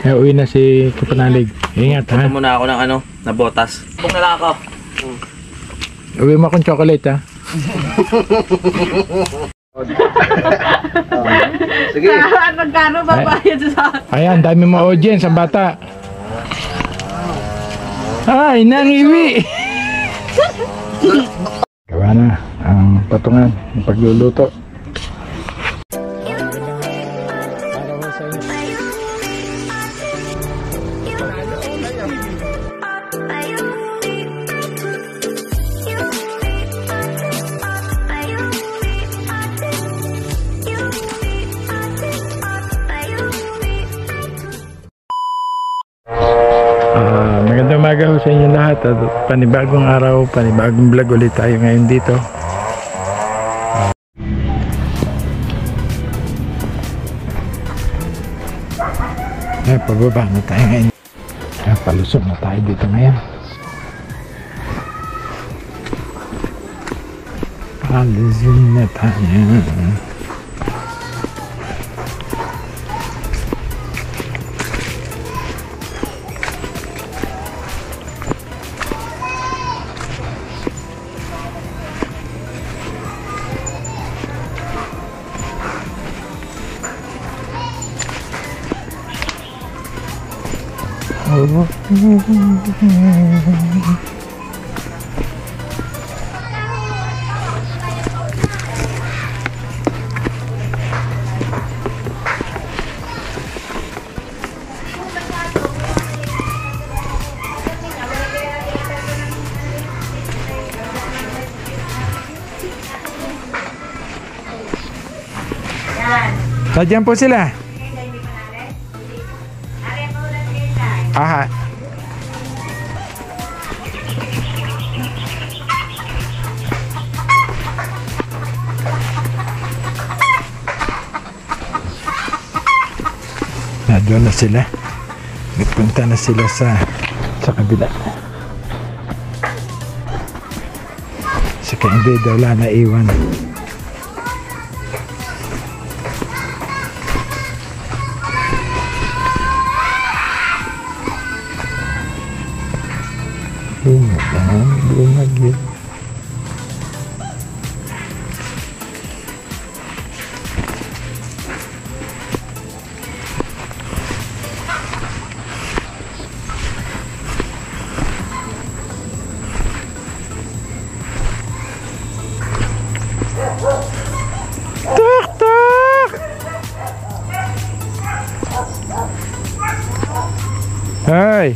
Uwi na si Kapanalig. Ingat ha. Punta muna ako ng ano, na botas. Bukong na lang ako. Uwi mo akong chocolate ha. Sige. Magkano babayad sa akin? Ayan, dami mo audience ang bata. Ay, nangiwi. Gawa na ang patungan ng pagluluto. Magandang umaga ho sa inyo lahat at panibagong araw, panibagong vlog ulit tayo ngayon dito. Pababa na tayo ngayon. Palusog na tayo dito ngayon. Palisin na tayo. Sadyan po sila. Aha. Doon na sila. Nagpunta na sila sa kabila. Saka hindi daw wala na iwan. Bumagyo. Tak! Hai.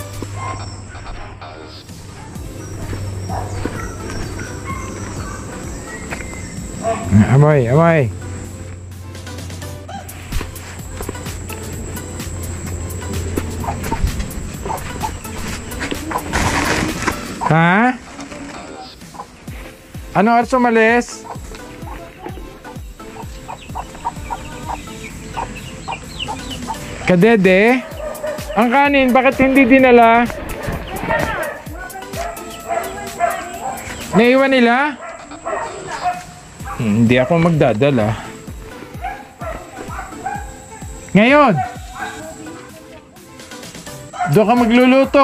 Amoy. Ha? Ano oras umalis? Kadede? Ang kanin, bakit hindi dinala? Naiwan nila? Hindi ako magdadala. Ngayon, doon ka magluluto.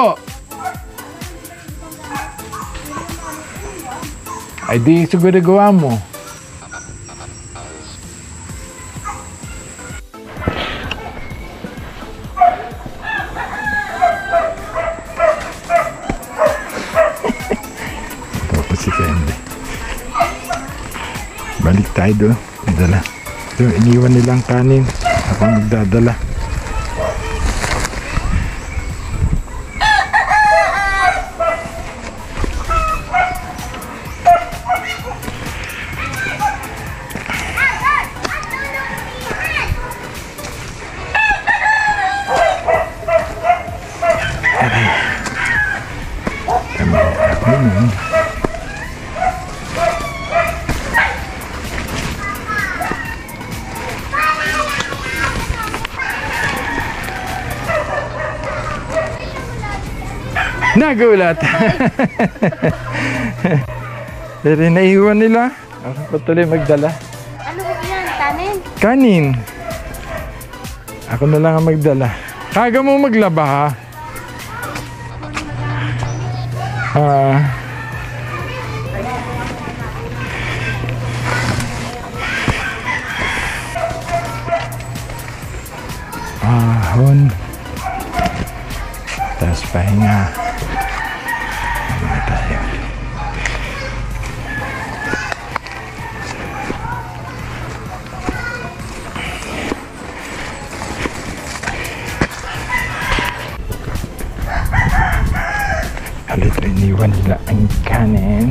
Ay di siguro gawa mo. Tapos si Kendi. Balik tayo doon. Dala. Ito, iniwan nilang kanin. Ako magdadala. Nagulat. Pero naiwan nila. Ako patuloy magdala. Ano ba yan? Kanin? Kanin. Ako na lang ang magdala. Kaga mo maglaba ha. Ahon. Tapos pahinga. Ano tayo? Halito iniwan nila ang kanin.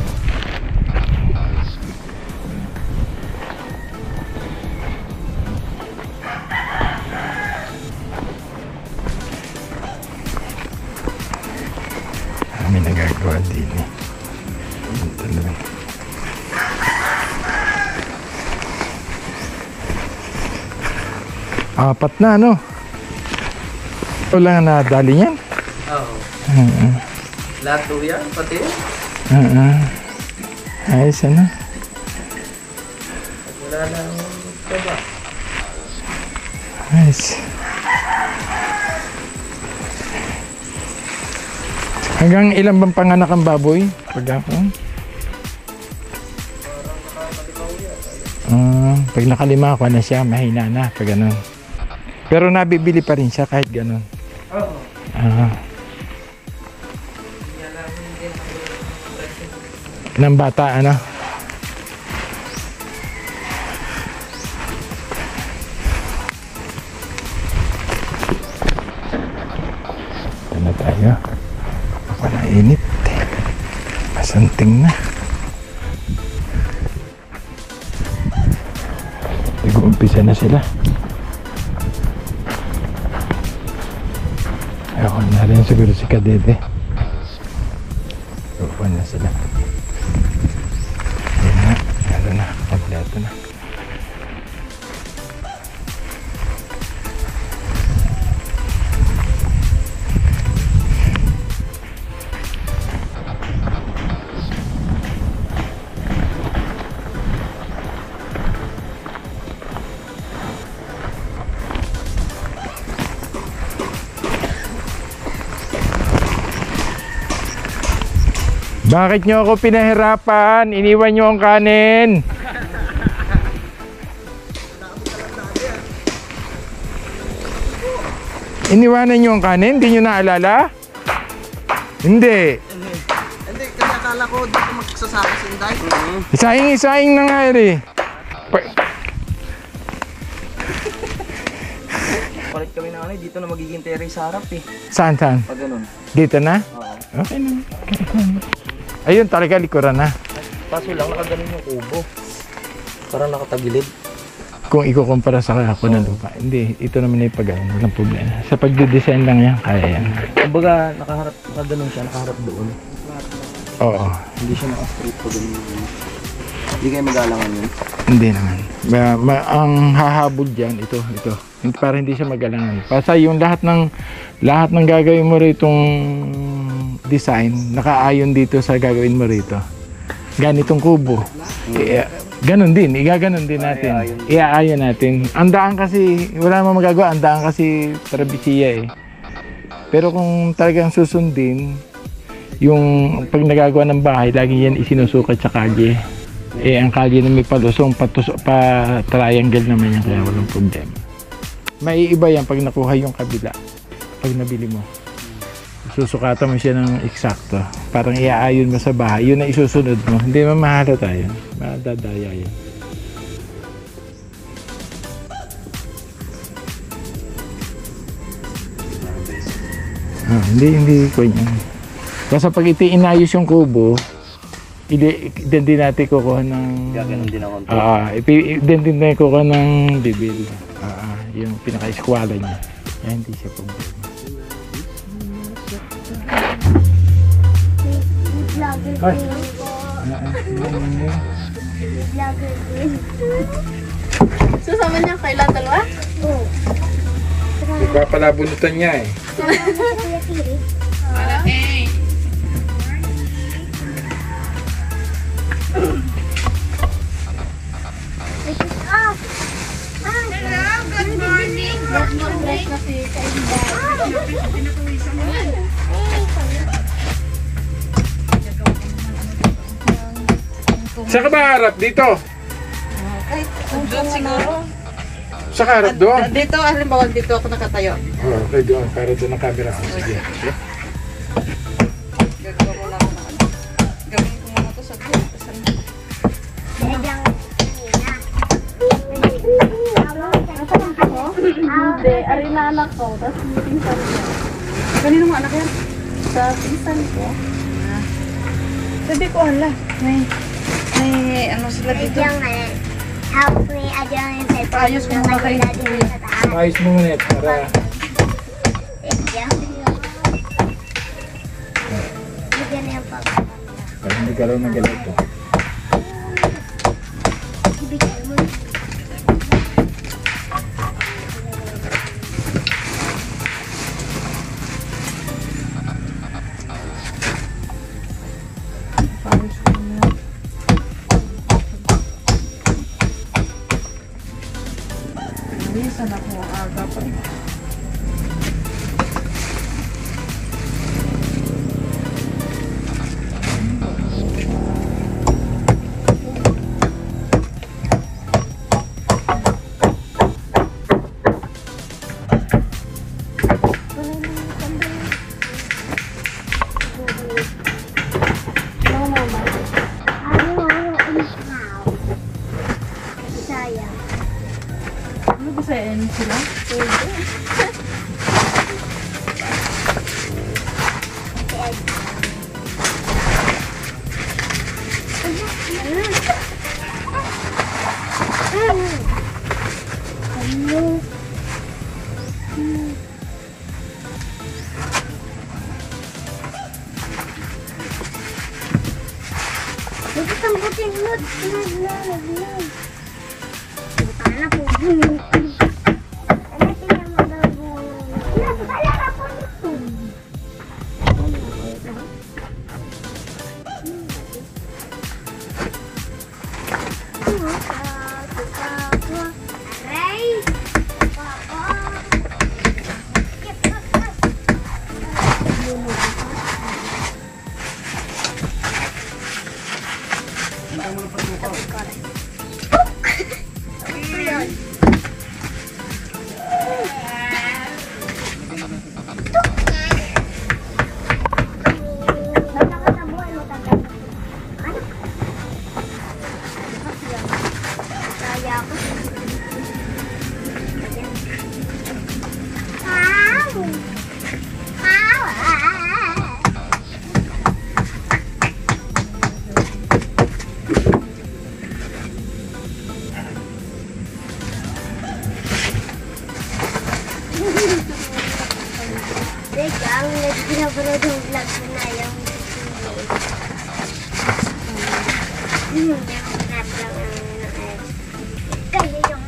May nagagawa din eh. Talagang. Apat na no? Wala nga nadali yan? Oo. Lahat to yan, pati? Ayos ano? Wala lang kaba. Ayos. Hanggang ilan bang panganak ang baboy? Pagkakon? Pag nakalima ako na siya, mahina na. Pag ganun. Pero nabibili pa rin siya kahit ganun. Oo. Ng bata, ano? Ito na tayo. Ako na init. Masanting na. Nag-uumpisa na sila. Ako na rin siguro si Kadede. Upuan na sila. Ayan na. Ano na. Kompleto na. Bakit nyo ako pinahirapan? Iniwan nyo ang kanin. Iniwanan nyo ang kanin? Hindi nyo naalala? Hindi. Hindi, kasi akala ko dito magsasaka si Inday. Isaing-isaing na nga rin. Palit kami na ano, dito na magiging terrace sa harap eh. Saan? Pag ganun. Dito na? Oo. Okay na. Ayun, talaga likuran na. Kaso lang, nakaganon yung kubo. Parang nakatagilid. Kung ikukumpara sa ako ng lupa. Hindi, ito naman ay pag-ano, walang problema. Sa pagde-design lang yan, kaya yan. Kumbaga, nakaganon siya, nakaharap doon. Oo, Hindi siya naka-straight po doon. Hindi kayo mag-alangan yun. hindi naman. Ang hahabol dyan, ito. Para hindi siya magalangan. Basta yung lahat ng gagawin mo ritong design, nakaayon dito sa gagawin mo rito. Ganitong kubo. Ganon din, igaganon din natin. Iaayon natin. Ang daan kasi, wala namang magagawa, ang daan kasi trabisiya eh. Pero kung talagang susundin, yung pag nagagawa ng bahay, lagi yan isinusukat sa kalye. Ang kalye na may palusong, pa-triangle naman yan, kaya walang problema. Maiiba yan pag nakuha yung kabila, pag nabili mo. Susukatan mo siya ng eksakto. Parang iaayon mo sa bahay. Yun na isusunod mo. Hindi mamahala tayo. Madadaya yan. Hindi ko yan. Kasi pag inayos yung kubo, din natin kukuha ng... Gaganon din ako. Din natin kukuha ng bibil. Yung pinaka-eskwala niya. Hindi siya problema. Ay. Susama niya kailan dalawa? Oo. Nagpapalabunutan niya eh. Hello, good morning. Fresh na si Kainday. Saan ka ba harap? Dito? Doon siguro. Sa harap doon? Dito, halimbawa dito ako nakatayo. Oh, okay, doon. Para doon ang camera ko. Sige. Gagawa ko lang ako ng ano. Gawin ko muna to sa doon. Hindi, ari na anak ko. Tapos meeting sa rin. Kanino mo anak yan? Sa pinsan ko. Sabi ko, hala. May ano sila dito. Ayos ko muna kayo. Ayos mo muna para... Para hindi ka raw nagalito. Minsan ako aga pa. Ano ba sa sila? Ang nagpinapanood yung vlog ko na yung yung rap lang kasi yung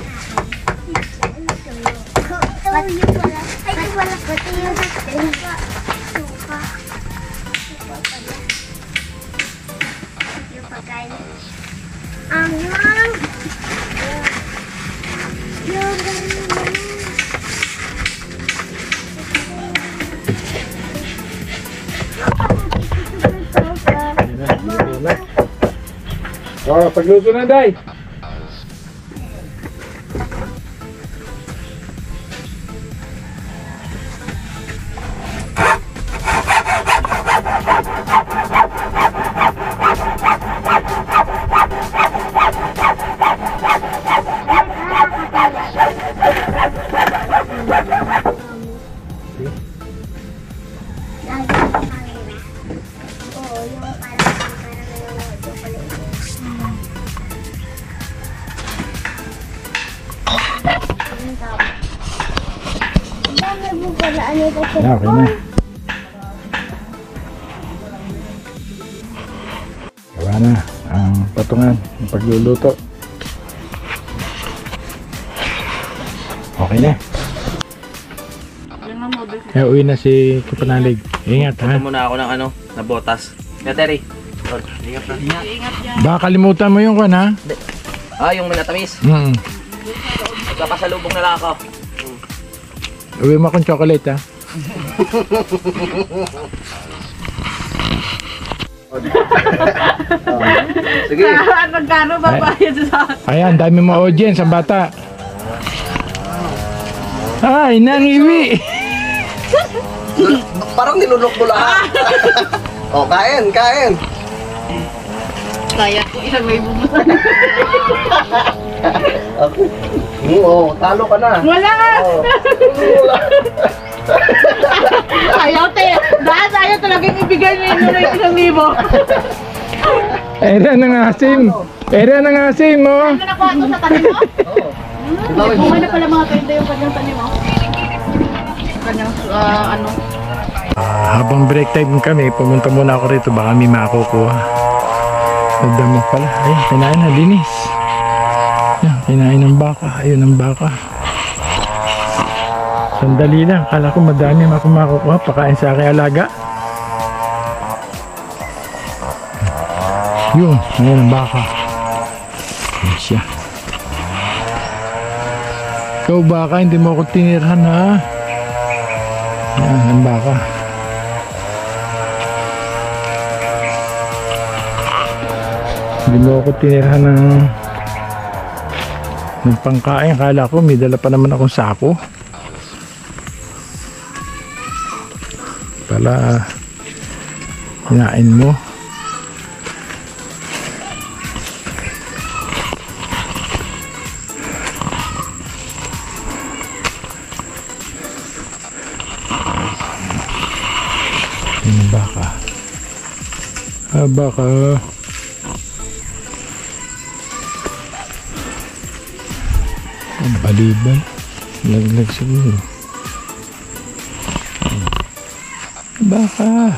ba't yung wala ay wala pati yung suka yung pagkain yung Oh, pagluto na, Day. Yeah, okay na. Gawa na ang patungan ng pagluluto. Okay na. Uwi na si Kapanalig. Ingat ha. Punta muna ako ng ano, na botas. Yeah, Terry. Ingat na. Ingat yan. Baka kalimutan mo yung kan ha. Yung minatamis. Mm. Magpapasalubong na lang ako. Uwi mo akong chocolate ha. Sige. Magkano ba bayad sa akin? Ayan, dami mo audience ang bata. Ay, nangiwi. Parang nilunok mo lahat. Oh, kain, kain. Kaya ko isang may bumusan. Oo, talo ka na. Wala ka! Ayaw te! Dahil ayaw talagang ibigay niyo ng 1,000. Ere ng asim. Ere ng asim mo. Ano na po ito sa tanim mo? Oo. Kung ano pala mga pwede yung kanyang tanim mo? Kanyang ano? Habang break time kami, pumunta muna ako rito. Baka may makukuha. Nadamo pala. Ay, kinain na. Linis. Yan, kinain ng baka. Ayun ang baka. Sandali lang. Kala ko madami ako makukuha. Pakain sa aking alaga. Yun. Ayun ang baka. Ayun siya. Ikaw baka, hindi mo ako tinirhan ha. Yan ang baka. Hindi mo ako tinirhan ng pangkain. Kala ko may dala pa naman akong sako. Pala hinain mo. Yung baka. Baka. Ang balibal. Laglag siguro. Baka.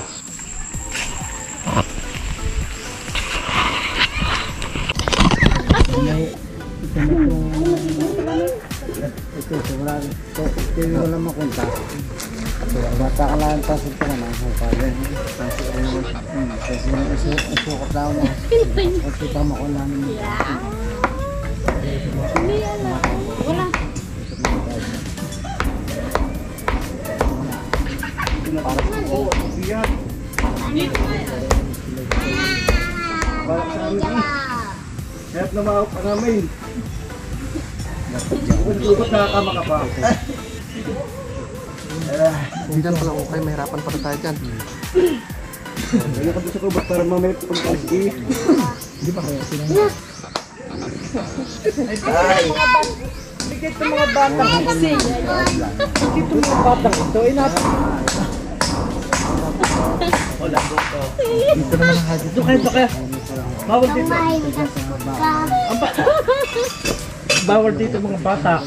Wala makunta. Bata ka lang pasok ka naman sa kanya. Kasi isukot daw na. Kasi tama ko namin. Wala. Kahit na maawag pa namin. Ikot nakakama ka pa. Diyan pala okay, mahirapan para tayo dyan. Kaya ka sa kubat para mamaya pagkasi. Hindi pa kaya sila. Bigit ng mga bata kasi. Bigit ng mga bata ito. Dito naman ang hadid. Dito kaya. Bawal dito. Bawal dito mga bata.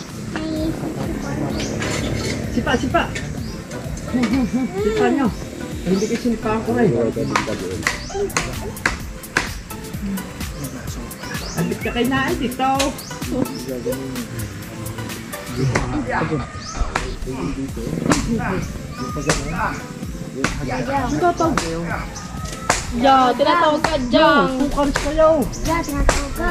Sipa. Sipa nyo. Hindi kayo sinipaan ko rin. Albit ka kayo naan dito. Ya, tinatawag ka dyan. Tukar kayo. Ya, tinatawag ka.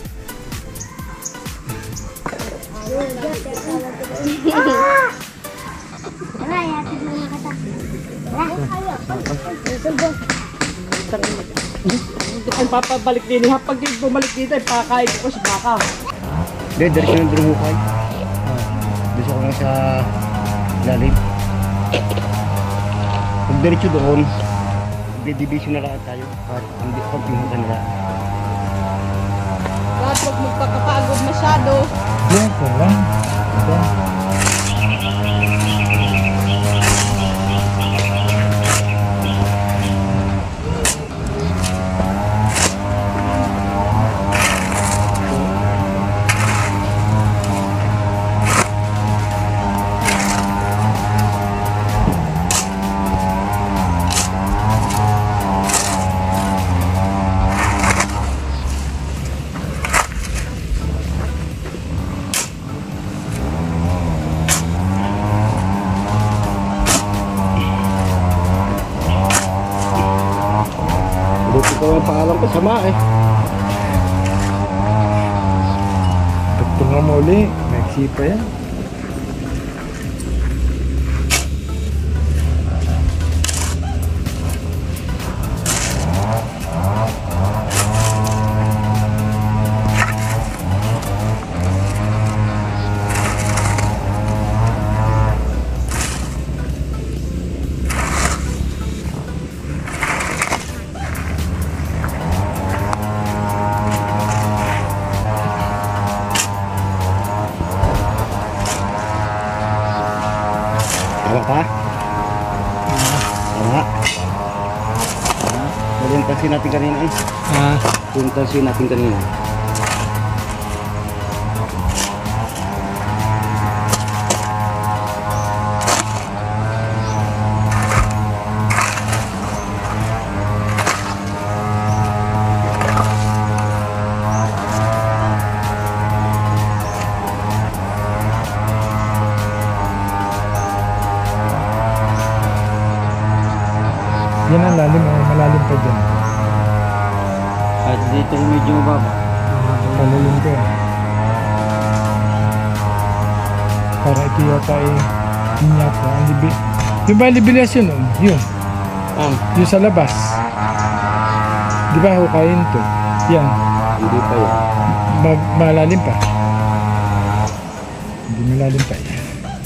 Tara, yatid mo na kita. Ang papabalik din. Pag bumalik dito, pakakain ko sa baka. Hindi, diretso ng drumukay. Gusto ko lang sa lalim. Pag diretso doon, division na lang tayo. At hindi ako pinutan nila. Lahat huwag magpakapagod masyado. Yan, lang. Buti ko yung paalam ko sama eh. Tugtungan mo uli. Mexipa yan. Tama. Yung tansin natin kanina eh. Yung tansin natin kanina. Yan ang lalim, malalim pa dyan. At dito medyo mababa. Malalim ko eh. Para ito yata eh, yata, yung ba libilas yun? Yun. Yung sa labas. Di ba hukayin to? Yan. Hindi pa yan. Malalim pa. Hindi malalim pa yan.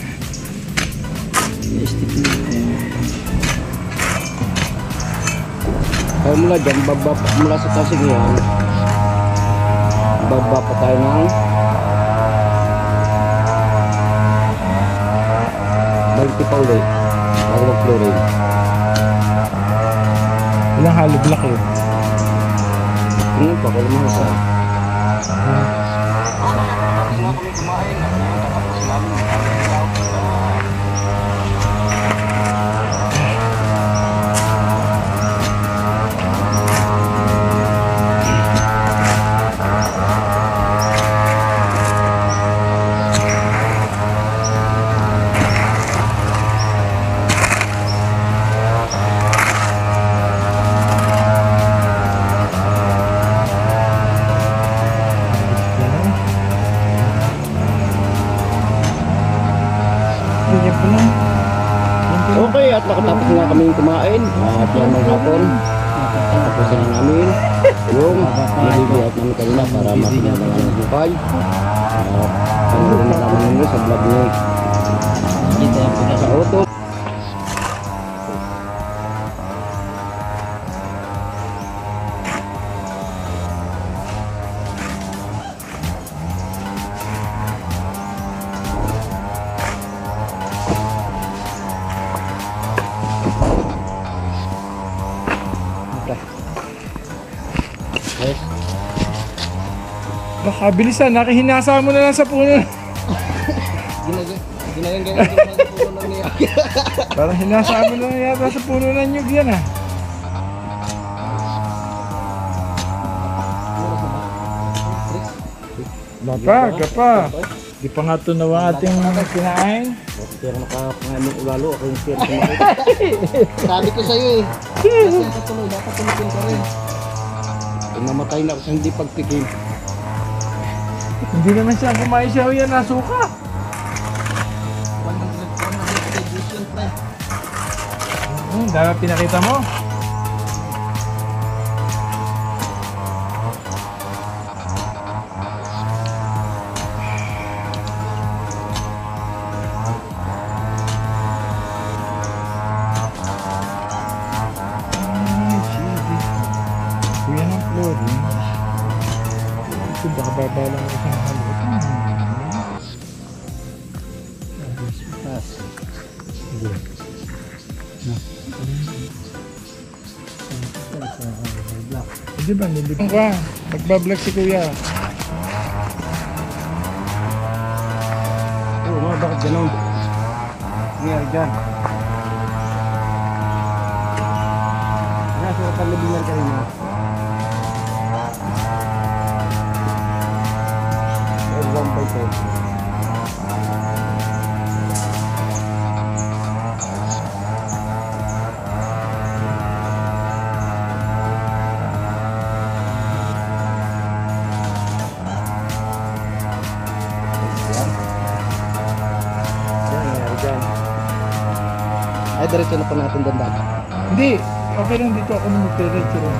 Kaya mula dyan, baba, mula sa tasing yan, baba pa tayo ng 20 pa ulit bago mag-chlorine. Ilang hollow block yun? Pa, kaya mo sa okay, at nakatapos nga kami kumain at yan ng hapon tapos na namin yung nililihat namin kanina para makinagawa ng bukay at ano rin namin nyo sa vlog nyo sa auto. Baka bilisan, nakihinasa mo na lang sa puno. Ginagang-gagang sa puno ng niya. Parang hinasa mo na lang yata sa puno ng nyug yan ah. Gapa. Di pa nga ito nawa ating kinain. Pero nakapangain ng ulalo ako yung sir kumain. Sabi ko sa'yo eh. Kasi nakatuloy, dapat tumitin ka rin. Kung namatay na ako sa hindi pagtikim. Hindi naman siya kumain siya o yan nasuka. 100 division pre. Dapat pinakita mo. Kuya ng chlorine. Ito baka babalang isang halot. Hindi ba nilibang ka? Magbablog si kuya. Oo mga bakit gano'n? Ngayon dyan. Nasa kalabingan ka rin ha. One by 10. Ay, diretso na pa natin doon dati. Hindi. Okay lang dito ako nung magdiretso rin.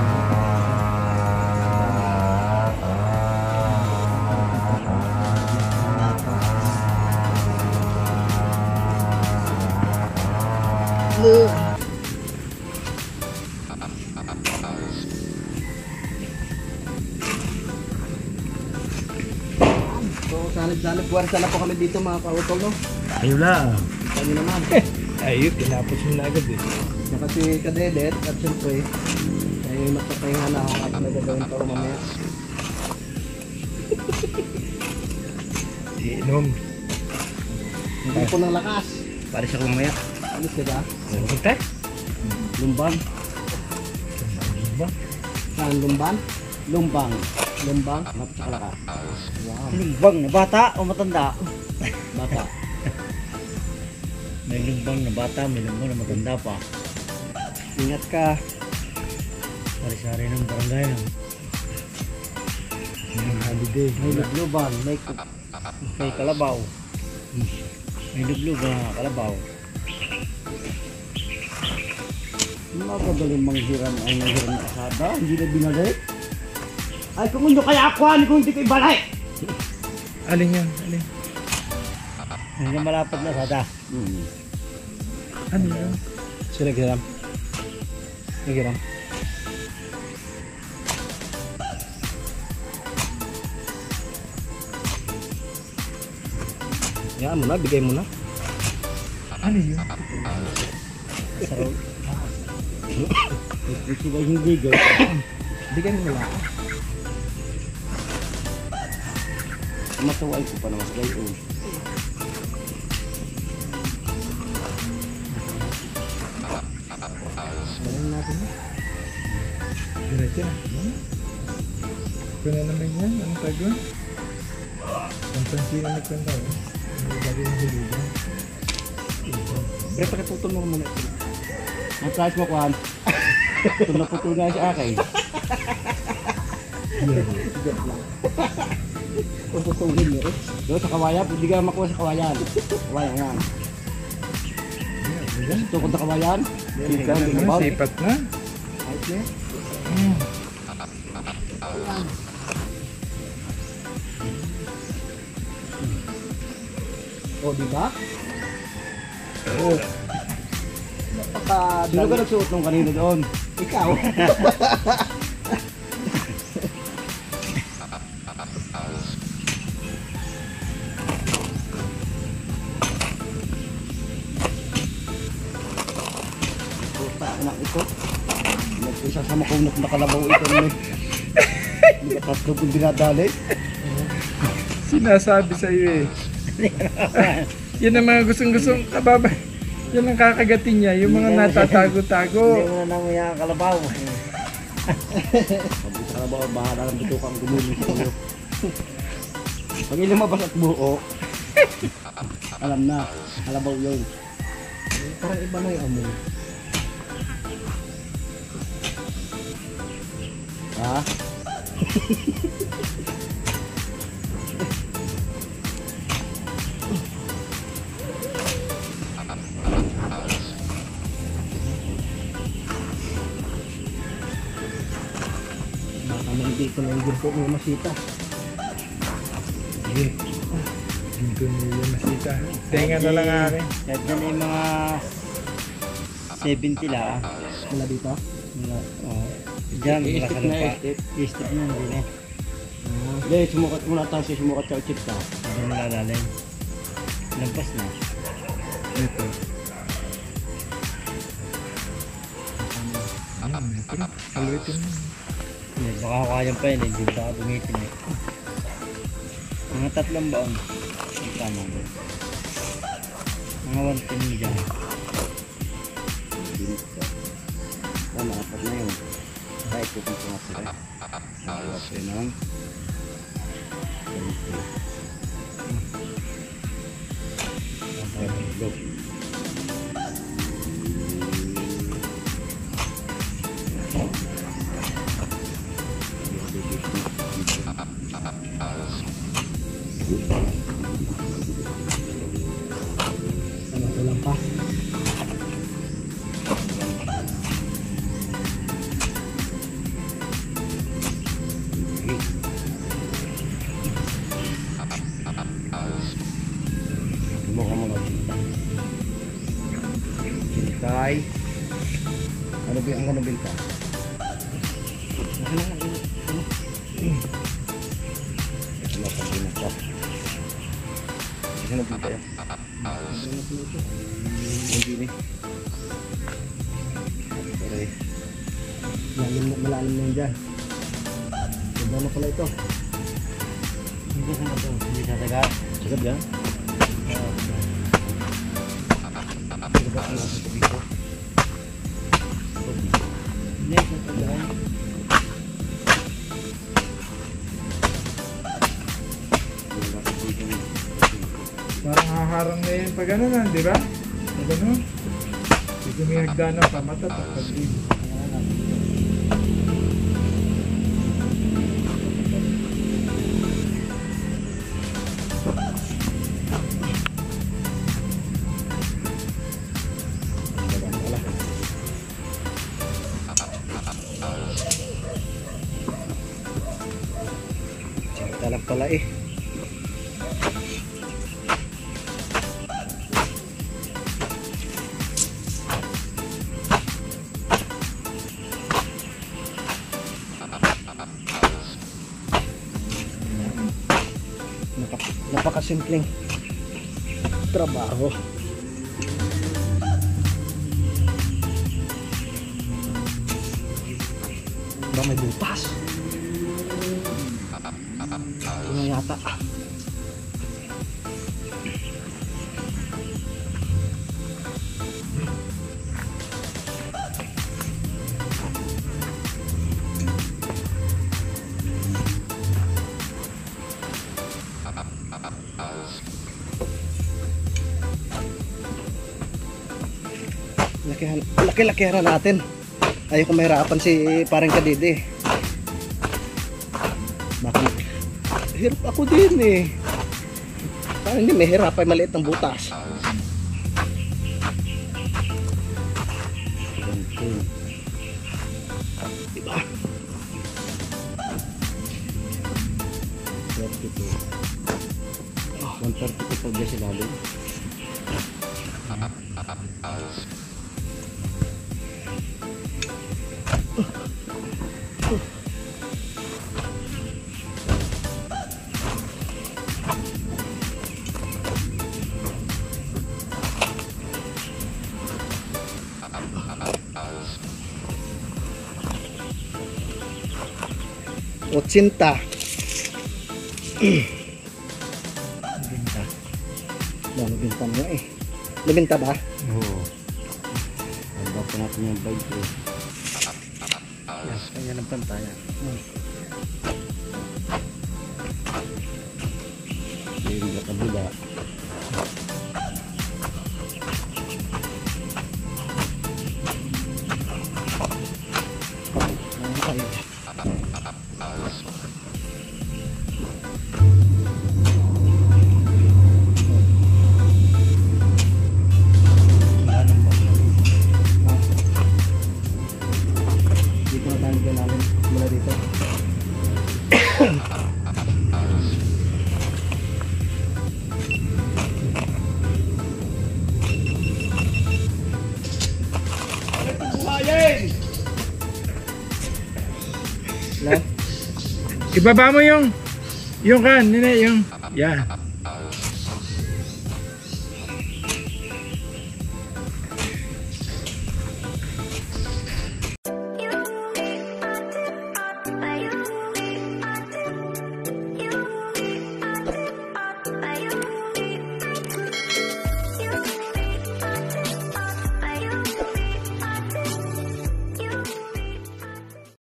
So, sanib-sanib puwersa na po kami dito mga kautol, no? Ayun lang. Kami naman. Ayun, tinapos mo na agad eh. Na kasi kadedet at siyempre ay magpapahinga na ako at nagagawin pa ako mamaya. Iinom. Hindi ko ng lakas. Para siya kumamaya. Alis ka ba? Punta? Lumbang. Saan lumban? Lumbang. Lumbang? Napakalakas. Wow. Lumbang na bata o matanda? Bata. May lumbang na bata, may lumbang na matanda pa. Ingat ka. Sari-sari ng barangay lang. Yung holiday. May lubluban, may kalabaw. May lubluban, kalabaw. Magagaling manghiram ang nanghiram na kasada. Hindi na binalik. Ay kung ano kaya ako, kung hindi ko ibalik. Alin yan? Alin? Hindi na malapad na sada. Ano yan? Sila naghiram. Naghiram. Yan mo na, bigay mo na. Ano yun? Sarap. Ito ba yung bigay? Bigay mo na. Matuway ko pa naman sa gayon. Balang natin na. Diretso na. Kung na naman yan, anong tago? Ang pansina nagkwenta eh. Ang bago ng hulugan. Pre, pakiputol mo muna ito. Ang price mo, Kwan. Ito na putol nga siya akin. Puputulin niyo eh. Doon sa kawayan, hindi ka makuha sa kawayan. Kawayan yan. Tukod na kawayan. Sikat, Ano, lumabas. sipat na. Ayos na. O, diba? Oo. Sino ka nagsuot nung kanina doon? Ikaw. Puta, anak ito. Nag-isa sa makunat na kalabaw ito. Hindi ka tatlo kung dinadali. Sinasabi sa iyo eh. Yan ang mga gustong-gustong kababa. Yan ang kakagatin niya, yung mga natatago-tago. Hindi mo na naman yung kalabaw. Sabi sa kalabaw, bahala ng bitukang gumulong sa iyo. Pag lumabas at buo, alam na, kalabaw yun. Parang iba na yung amoy. Ha? Nakamang dito na yung ginto ng masita. Sige. Ginto mo yung masita. Tenga na lang akin. Kahit dyan yung mga 70 lang. Mula dito? Oo. Diyan, wala ka I-step na, pa. i-step. I-step na, hindi na. Hindi, sumukat muna tayo sa sumukat sa chip ka. Hindi mo lalalim. Lampas na. Ito. Ayan, ito. Haluitin mo. Hindi, baka kayang pa yun, hindi baka bumitin eh. Mga 3 baon. Ang tama mo. Mga 110 mo dyan. Tama, apat na yun. Kahit kung kung nga sila. Nakawap rin ang Go. Ano, walang pa? Mo ka mga Cintay. Ano ba ang ano binta? Ano pa binta? Hanap din tayo. Hindi ni. Pare. Malalim na yun dyan. Ganda na pala ito. Hindi sa ito. Hindi sa taga. Sagad yan? Sagad na ito dito. Hindi sa taga. Parang haharang na yun pag ano na, di ba? Pag ano? Hindi kami nagdana pa mata pag din. Dalam pala eh. Napakasimpleng trabaho. Ba may butas? Ito na yata. Laki-lakihan natin. Ayaw ko mahirapan si parang Kadidi. Bakit? Hirap ako din eh. Parang hindi mahirap ay maliit ng butas. Diba? 32. 132 pag siya lalim. Cinta. Binta. Dami binta mo eh. Nabinta ba? Oo. Agad pa natin yung bike eh. Kanya ng pantaya. Yung kabila. Ibaba mo yung kan, yung yan.